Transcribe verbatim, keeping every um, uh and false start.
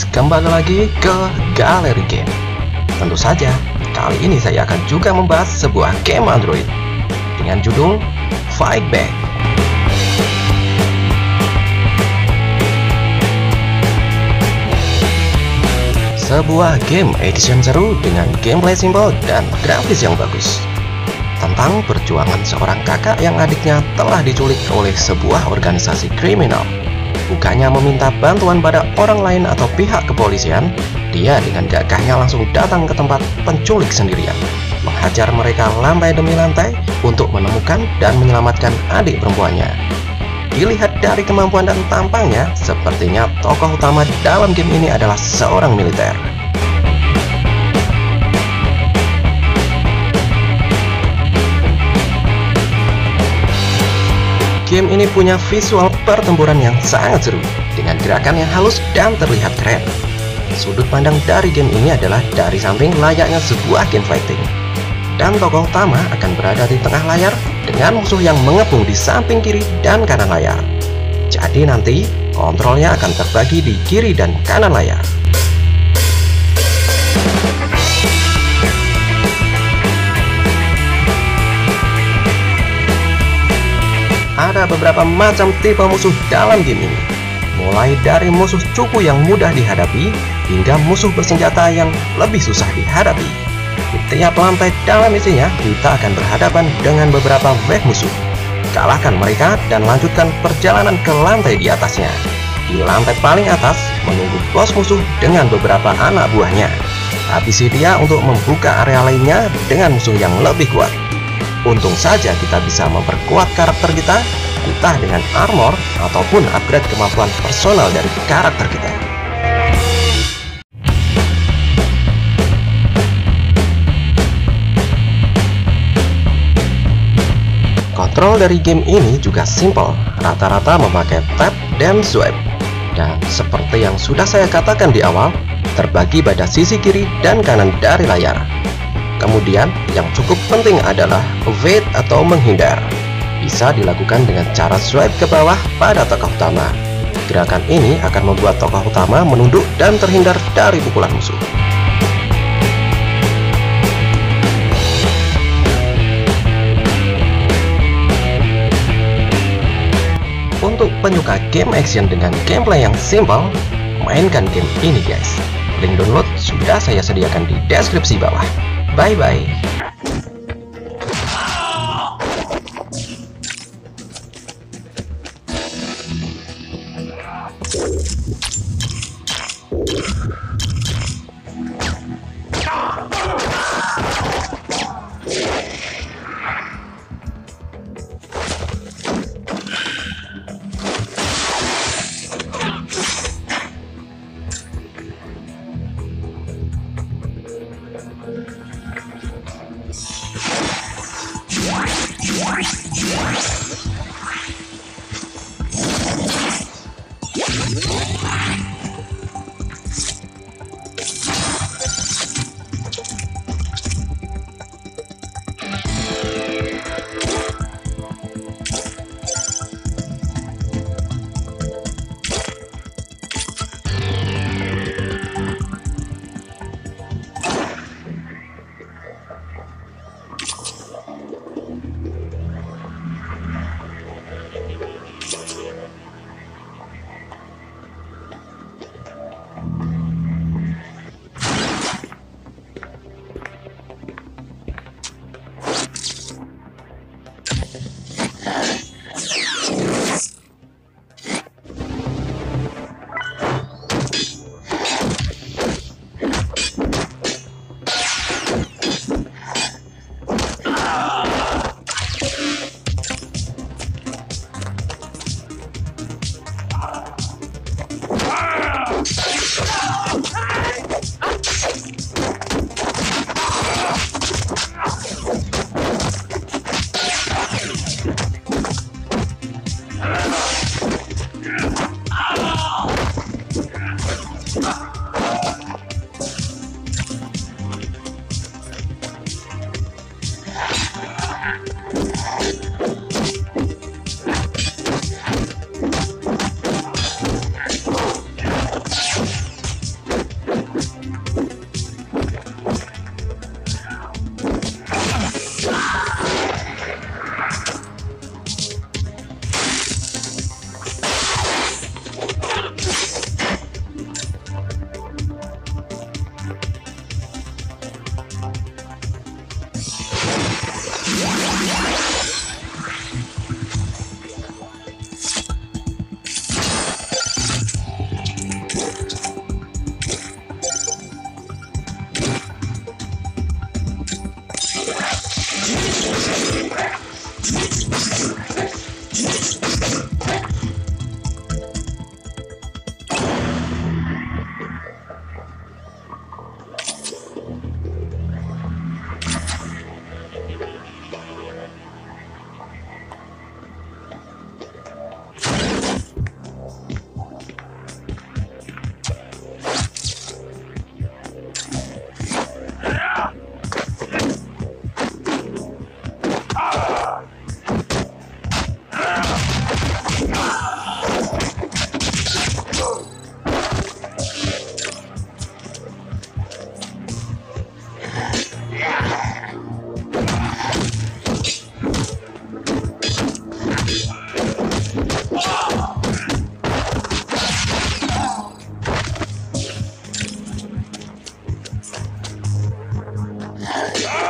kembali lagi ke Galeri Game. Tentu saja, kali ini saya akan juga membahas sebuah game Android dengan judul Fight Back. Sebuah game action seru dengan gameplay simpel dan grafis yang bagus, tentang perjuangan seorang kakak yang adiknya telah diculik oleh sebuah organisasi kriminal. Bukannya meminta bantuan pada orang lain atau pihak kepolisian, dia dengan gagahnya langsung datang ke tempat penculik sendirian, menghajar mereka lantai demi lantai untuk menemukan dan menyelamatkan adik perempuannya. Dilihat dari kemampuan dan tampangnya, sepertinya tokoh utama dalam game ini adalah seorang militer. Game ini punya visual pertempuran yang sangat seru, dengan gerakan yang halus dan terlihat keren. Sudut pandang dari game ini adalah dari samping layaknya sebuah game fighting, dan tokoh utama akan berada di tengah layar dengan musuh yang mengepung di samping kiri dan kanan layar. Jadi nanti kontrolnya akan terbagi di kiri dan kanan layar. Ada beberapa macam tipe musuh dalam game ini, mulai dari musuh cupu yang mudah dihadapi hingga musuh bersenjata yang lebih susah dihadapi. Di tiap lantai dalam misinya, kita akan berhadapan dengan beberapa wave musuh. Kalahkan mereka dan lanjutkan perjalanan ke lantai di atasnya. Di lantai paling atas, menunggu bos musuh dengan beberapa anak buahnya. Habisi dia untuk membuka area lainnya dengan musuh yang lebih kuat. Untung saja kita bisa memperkuat karakter kita, entah dengan armor ataupun upgrade kemampuan personal dari karakter kita. Kontrol dari game ini juga simple, rata-rata memakai tap dan swipe. Dan seperti yang sudah saya katakan di awal, terbagi pada sisi kiri dan kanan dari layar. Kemudian, yang cukup penting adalah evade atau menghindar. Bisa dilakukan dengan cara swipe ke bawah pada tokoh utama. Gerakan ini akan membuat tokoh utama menunduk dan terhindar dari pukulan musuh. Untuk penyuka game action dengan gameplay yang simple, mainkan game ini guys. Link download sudah saya sediakan di deskripsi bawah. Bye-bye. Ah!